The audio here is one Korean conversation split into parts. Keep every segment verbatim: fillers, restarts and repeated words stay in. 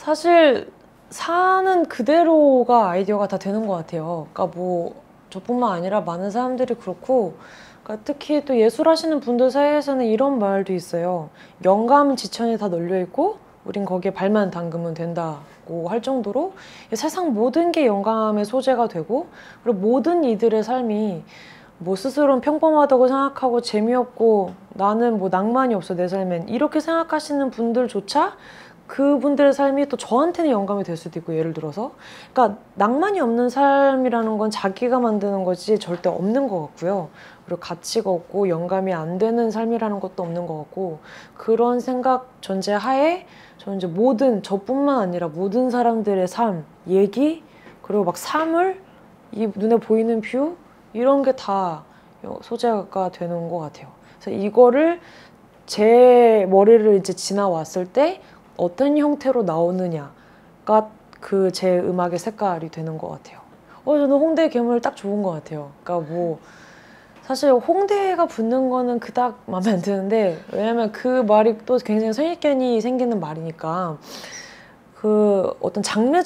사실 사는 그대로가 아이디어가 다 되는 것 같아요. 그러니까 뭐 저뿐만 아니라 많은 사람들이 그렇고, 그러니까 특히 또 예술하시는 분들 사이에서는 이런 말도 있어요. 영감 지천이 다 널려 있고 우린 거기에 발만 담그면 된다고 할 정도로 세상 모든 게 영감의 소재가 되고, 그리고 모든 이들의 삶이 뭐 스스로는 평범하다고 생각하고 재미없고 나는 뭐 낭만이 없어 내 삶엔, 이렇게 생각하시는 분들조차 그분들의 삶이 또 저한테는 영감이 될 수도 있고, 예를 들어서 그러니까 낭만이 없는 삶이라는 건 자기가 만드는 거지 절대 없는 것 같고요. 그리고 가치가 없고 영감이 안 되는 삶이라는 것도 없는 것 같고, 그런 생각 전제하에 저는 이제 모든, 저뿐만 아니라 모든 사람들의 삶, 얘기, 그리고 막 사물, 이 눈에 보이는 뷰, 이런 게 다 소재가 되는 것 같아요. 그래서 이거를 제 머리를 이제 지나왔을 때 어떤 형태로 나오느냐가 그 제 음악의 색깔이 되는 것 같아요. 어, 저는 홍대 괴물 딱 좋은 것 같아요. 그러니까 뭐 사실 홍대가 붙는 거는 그닥 마음에 안 드는데, 왜냐면 그 말이 또 굉장히 선입견이 생기는 말이니까, 그 어떤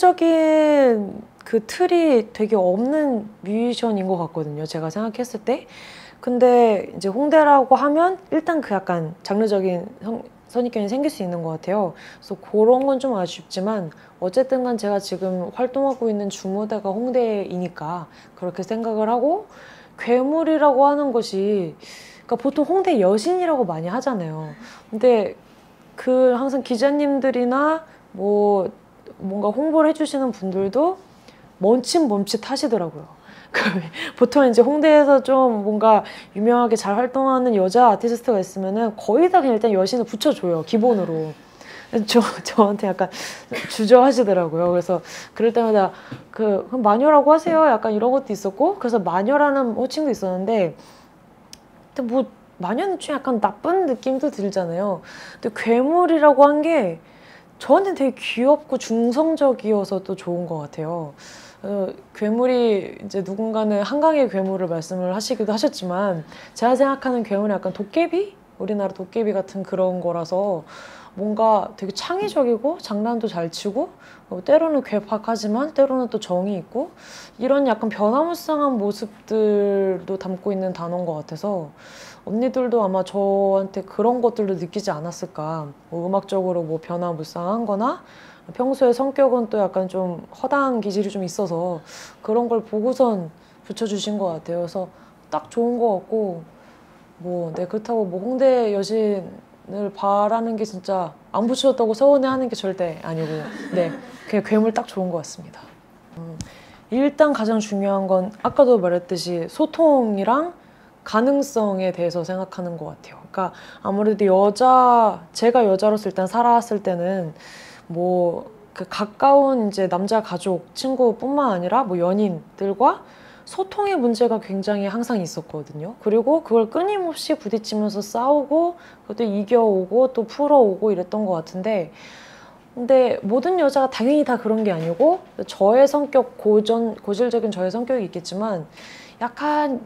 장르적인 그 틀이 되게 없는 뮤지션인 것 같거든요, 제가 생각했을 때. 근데 이제 홍대라고 하면 일단 그 약간 장르적인 성, 선입견이 생길 수 있는 것 같아요. 그래서 그런 건 좀 아쉽지만 어쨌든 간 제가 지금 활동하고 있는 주무대가 홍대이니까 그렇게 생각을 하고, 괴물이라고 하는 것이, 그러니까 보통 홍대 여신이라고 많이 하잖아요. 근데 그 항상 기자님들이나 뭐 뭔가 홍보를 해주시는 분들도 멈칫멈칫 하시더라고요. 보통 이제 홍대에서 좀 뭔가 유명하게 잘 활동하는 여자 아티스트가 있으면은 거의 다 그냥 일단 여신을 붙여줘요, 기본으로. 저, 저한테 약간 주저하시더라고요. 그래서 그럴 때마다 그, 그럼 마녀라고 하세요, 약간 이런 것도 있었고, 그래서 마녀라는 호칭도 있었는데, 근데 뭐 마녀는 좀 약간 나쁜 느낌도 들잖아요. 근데 괴물이라고 한 게 저한테는 되게 귀엽고 중성적이어서 또 좋은 것 같아요. 어, 괴물이 이제 누군가는 한강의 괴물을 말씀을 하시기도 하셨지만, 제가 생각하는 괴물은 약간 도깨비? 우리나라 도깨비 같은 그런 거라서 뭔가 되게 창의적이고 장난도 잘 치고, 어, 때로는 괴팍하지만 때로는 또 정이 있고, 이런 약간 변화무쌍한 모습들도 담고 있는 단어인 것 같아서 언니들도 아마 저한테 그런 것들도 느끼지 않았을까. 뭐 음악적으로 뭐 변화무쌍한 거나 평소에 성격은 또 약간 좀 허당한 기질이 좀 있어서 그런 걸 보고선 붙여주신 것 같아요. 그래서 딱 좋은 것 같고, 뭐, 네, 그렇다고 뭐 홍대 여신을 바라는 게 진짜 안 붙여줬다고 서운해하는 게 절대 아니고, 네, 그냥 괴물 딱 좋은 것 같습니다. 음, 일단 가장 중요한 건 아까도 말했듯이 소통이랑 가능성에 대해서 생각하는 것 같아요. 그러니까 아무래도 여자, 제가 여자로서 일단 살아왔을 때는 뭐 그 가까운 이제 남자 가족, 친구뿐만 아니라 뭐 연인들과 소통의 문제가 굉장히 항상 있었거든요. 그리고 그걸 끊임없이 부딪히면서 싸우고, 그것도 이겨오고 또 풀어오고 이랬던 것 같은데, 근데 모든 여자가 당연히 다 그런 게 아니고, 저의 성격, 고전, 고질적인 저의 성격이 있겠지만 약간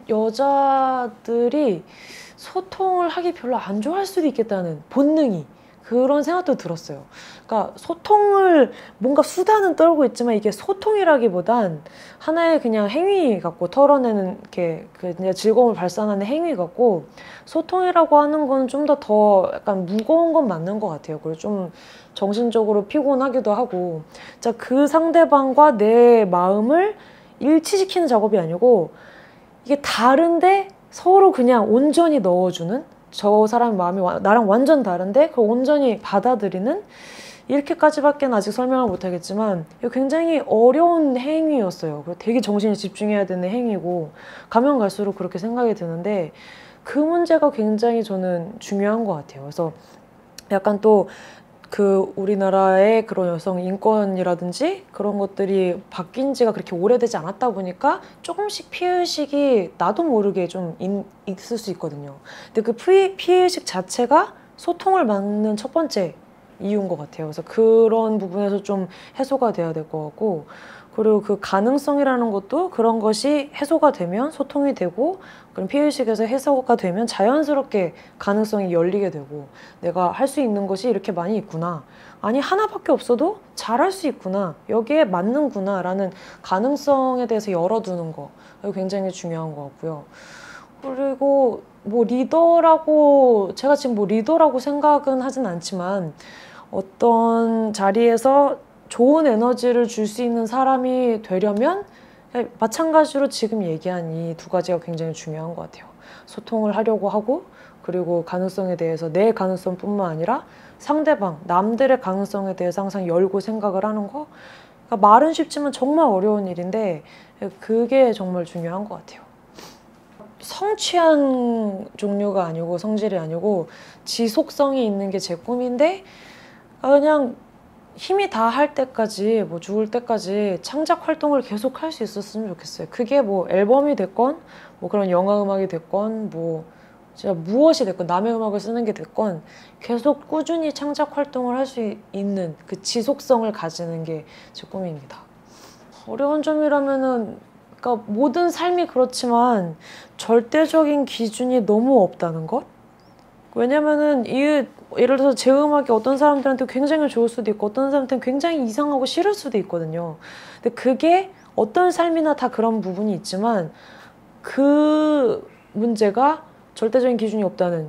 여자들이 소통을 하기 별로 안 좋아할 수도 있겠다는 본능이, 그런 생각도 들었어요. 그러니까 소통을, 뭔가 수다는 떨고 있지만 이게 소통이라기보단 하나의 그냥 행위 같고, 털어내는 게 그냥 즐거움을 발산하는 행위 같고, 소통이라고 하는 건 좀 더 더 약간 무거운 건 맞는 것 같아요. 그리고 좀 정신적으로 피곤하기도 하고, 자, 그 상대방과 내 마음을 일치시키는 작업이 아니고 이게 다른데 서로 그냥 온전히 넣어주는, 저 사람의 마음이 와, 나랑 완전 다른데 그걸 온전히 받아들이는, 이렇게까지밖에 아직 설명을 못하겠지만 굉장히 어려운 행위였어요. 그리고 되게 정신이 집중해야 되는 행위고, 가면 갈수록 그렇게 생각이 드는데 그 문제가 굉장히 저는 중요한 것 같아요. 그래서 약간 또 그 우리나라의 그런 여성 인권이라든지 그런 것들이 바뀐 지가 그렇게 오래되지 않았다 보니까 조금씩 피해의식이 나도 모르게 좀 인, 있을 수 있거든요. 근데 그 피해, 피해의식 자체가 소통을 막는 첫 번째 이유인 것 같아요. 그래서 그런 부분에서 좀 해소가 돼야 될 것 같고, 그리고 그 가능성이라는 것도 그런 것이 해소가 되면 소통이 되고 그럼 피해의식에서 해소가 되면 자연스럽게 가능성이 열리게 되고 내가 할 수 있는 것이 이렇게 많이 있구나. 아니 하나밖에 없어도 잘할 수 있구나. 여기에 맞는구나 라는 가능성에 대해서 열어두는 거 굉장히 중요한 것 같고요. 그리고 뭐 리더라고 제가 지금 뭐 리더라고 생각은 하진 않지만 어떤 자리에서 좋은 에너지를 줄 수 있는 사람이 되려면 마찬가지로 지금 얘기한 이 두 가지가 굉장히 중요한 것 같아요. 소통을 하려고 하고 그리고 가능성에 대해서 내 가능성뿐만 아니라 상대방, 남들의 가능성에 대해서 항상 열고 생각을 하는 거. 그러니까 말은 쉽지만 정말 어려운 일인데 그게 정말 중요한 것 같아요. 성취한 종류가 아니고 성질이 아니고 지속성이 있는 게 제 꿈인데 그냥 힘이 다 할 때까지 뭐 죽을 때까지 창작 활동을 계속 할 수 있었으면 좋겠어요. 그게 뭐 앨범이 됐건 뭐 그런 영화 음악이 됐건 뭐 진짜 무엇이 됐건 남의 음악을 쓰는 게 됐건 계속 꾸준히 창작 활동을 할 수 있는 그 지속성을 가지는 게 제 꿈입니다. 어려운 점이라면은 그러니까 모든 삶이 그렇지만 절대적인 기준이 너무 없다는 것? 왜냐면은 이 예를 들어서 제 음악이 어떤 사람들한테 굉장히 좋을 수도 있고 어떤 사람한테는 굉장히 이상하고 싫을 수도 있거든요. 근데 그게 어떤 삶이나 다 그런 부분이 있지만 그 문제가 절대적인 기준이 없다는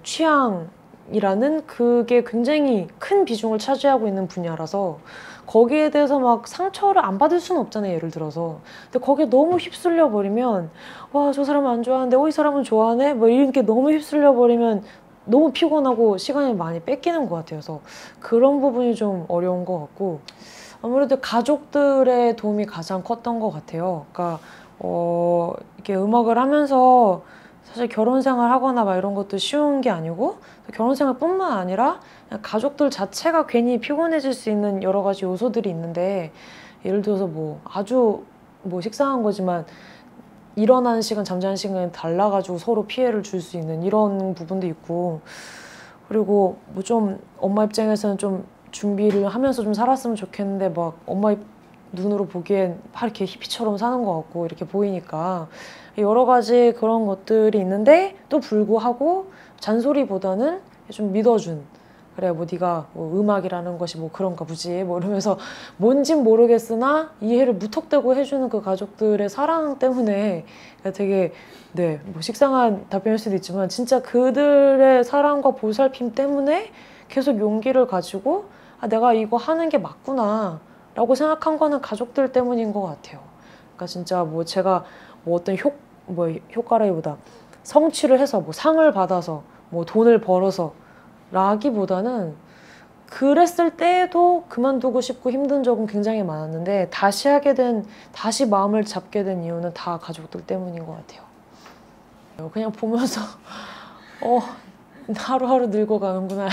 취향이라는 그게 굉장히 큰 비중을 차지하고 있는 분야라서 거기에 대해서 막 상처를 안 받을 수는 없잖아요. 예를 들어서. 근데 거기에 너무 휩쓸려 버리면 와, 저 사람은 안 좋아하는데 어, 이 사람은 좋아하네? 뭐 이렇게 너무 휩쓸려 버리면 너무 피곤하고 시간이 많이 뺏기는 것 같아요. 그래서 그런 부분이 좀 어려운 것 같고 아무래도 가족들의 도움이 가장 컸던 것 같아요. 그러니까 어, 이렇게 음악을 하면서 사실 결혼 생활 하거나 막 이런 것도 쉬운 게 아니고 결혼 생활뿐만 아니라 그냥 가족들 자체가 괜히 피곤해질 수 있는 여러 가지 요소들이 있는데 예를 들어서 뭐 아주 뭐 식상한 거지만 일어나는 시간, 잠자는 시간이 달라가지고 서로 피해를 줄 수 있는 이런 부분도 있고 그리고 뭐 좀 엄마 입장에서는 좀 준비를 하면서 좀 살았으면 좋겠는데 막 엄마 눈으로 보기엔 막 이렇게 히피처럼 사는 것 같고 이렇게 보이니까 여러 가지 그런 것들이 있는데 또 불구하고 잔소리보다는 좀 믿어준 그래 뭐 네가 뭐 음악이라는 것이 뭐 그런가 보지 뭐 이러면서 뭔진 모르겠으나 이해를 무턱대고 해주는 그 가족들의 사랑 때문에 되게 네 뭐 식상한 답변일 수도 있지만 진짜 그들의 사랑과 보살핌 때문에 계속 용기를 가지고 아 내가 이거 하는 게 맞구나 라고 생각한 거는 가족들 때문인 것 같아요. 그러니까 진짜 뭐 제가 뭐 어떤 효, 뭐 효과라기보다 성취를 해서 뭐 상을 받아서 뭐 돈을 벌어서 라기보다는 그랬을 때에도 그만두고 싶고 힘든 적은 굉장히 많았는데 다시 하게 된, 다시 마음을 잡게 된 이유는 다 가족들 때문인 것 같아요. 그냥 보면서 어 하루하루 늙어가는구나.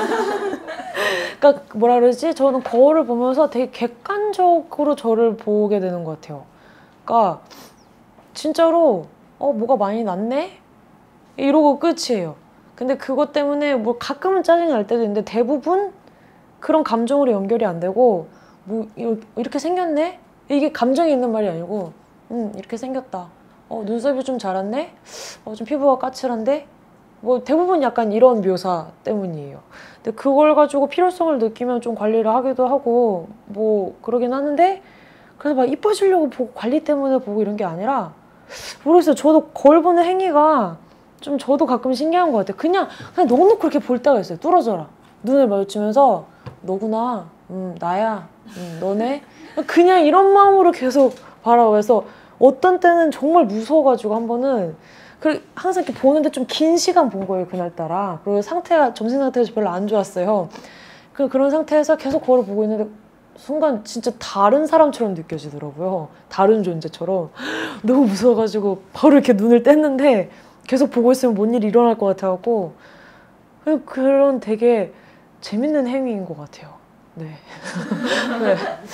그러니까 뭐라 그러지? 저는 거울을 보면서 되게 객관적으로 저를 보게 되는 것 같아요. 그러니까 진짜로 어 뭐가 많이 낫네? 이러고 끝이에요. 근데 그것 때문에 뭐 가끔은 짜증이 날 때도 있는데 대부분 그런 감정으로 연결이 안 되고 뭐 이렇게 생겼네? 이게 감정이 있는 말이 아니고 음 이렇게 생겼다. 어 눈썹이 좀 자랐네? 어 좀 피부가 까칠한데? 뭐 대부분 약간 이런 묘사 때문이에요. 근데 그걸 가지고 필요성을 느끼면 좀 관리를 하기도 하고 뭐 그러긴 하는데 그래서 막 이뻐지려고 보고 관리 때문에 보고 이런 게 아니라 모르겠어요. 저도 거울 보는 행위가 좀 저도 가끔 신기한 것 같아요. 그냥 그냥 넉넉히 그렇게 볼 때가 있어요. 뚫어져라. 눈을 마주치면서 너구나. 음 나야. 음 너네. 그냥 이런 마음으로 계속 바라보면서 어떤 때는 정말 무서워가지고 한 번은 그 항상 이렇게 보는데 좀 긴 시간 본 거예요. 그날따라. 그리고 상태가 정신 상태가 별로 안 좋았어요. 그 그런 상태에서 계속 거울을 보고 있는데 순간 진짜 다른 사람처럼 느껴지더라고요. 다른 존재처럼. 너무 무서워가지고 바로 이렇게 눈을 뗐는데 계속 보고 있으면 뭔 일이 일어날 것 같아갖고 그런 되게 재밌는 행위인 것 같아요. 네. 네.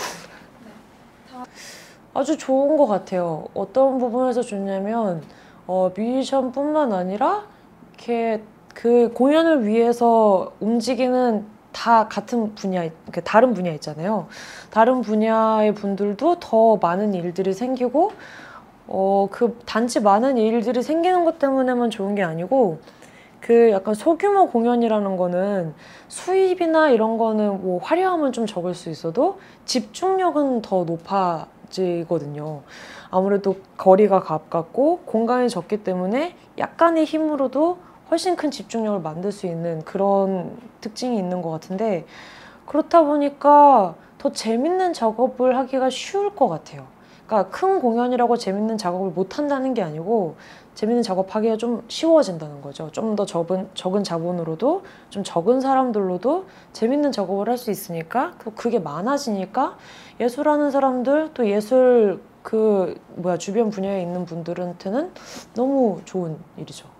아주 좋은 것 같아요. 어떤 부분에서 좋냐면 어, 뮤지션뿐만 아니라 이렇게 그 공연을 위해서 움직이는 다 같은 분야, 그러니까 다른 분야 있잖아요. 다른 분야의 분들도 더 많은 일들이 생기고 어, 그 단지 많은 일들이 생기는 것 때문에만 좋은 게 아니고 그 약간 소규모 공연이라는 거는 수입이나 이런 거는 뭐 화려함은 좀 적을 수 있어도 집중력은 더 높아지거든요. 아무래도 거리가 가깝고 공간이 적기 때문에 약간의 힘으로도 훨씬 큰 집중력을 만들 수 있는 그런 특징이 있는 것 같은데 그렇다 보니까 더 재밌는 작업을 하기가 쉬울 것 같아요. 그러니까 큰 공연이라고 재밌는 작업을 못 한다는 게 아니고 재밌는 작업하기가 좀 쉬워진다는 거죠. 좀 더 적은, 적은 자본으로도 좀 적은 사람들로도 재밌는 작업을 할 수 있으니까 그게 많아지니까 예술하는 사람들 또 예술 그 뭐야 주변 분야에 있는 분들한테는 너무 좋은 일이죠.